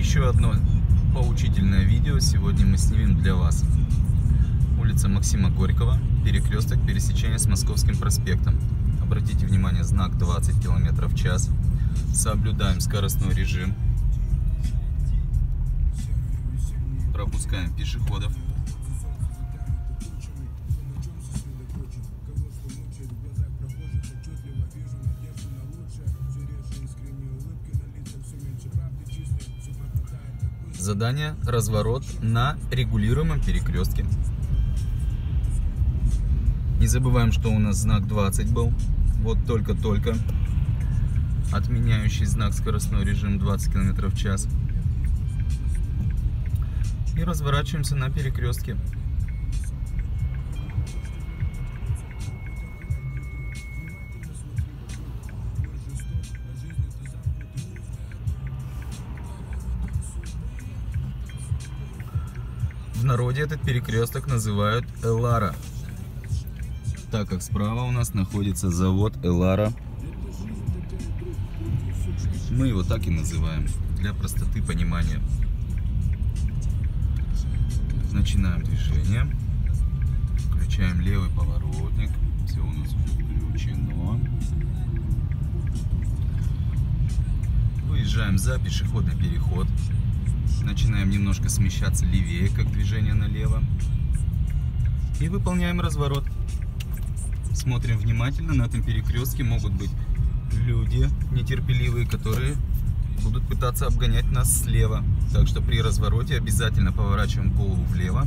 Еще одно поучительное видео сегодня мы снимем для вас. Улица Максима Горького, перекресток пересечения с Московским проспектом. Обратите внимание, знак 20 км в час. Соблюдаем скоростной режим. Пропускаем пешеходов. Задание — разворот на регулируемом перекрестке. Не забываем, что у нас знак 20 был. Вот только-только отменяющий знак скоростной режим 20 км в час. И разворачиваемся на перекрестке. В народе этот перекресток называют Элара, так как справа у нас находится завод Элара. Мы его так и называем, для простоты понимания. Начинаем движение. Включаем левый поворотник. Все у нас включено. Выезжаем за пешеходный переход. Начинаем немножко смещаться левее, как движение налево. И выполняем разворот. Смотрим внимательно. На этом перекрестке могут быть люди нетерпеливые, которые будут пытаться обгонять нас слева. Так что при развороте обязательно поворачиваем голову влево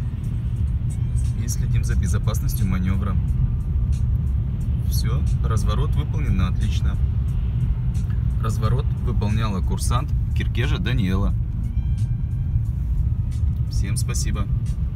и следим за безопасностью маневра. Все, разворот выполнен на отлично. Разворот выполняла курсант Киркежа Даниэла. Всем спасибо.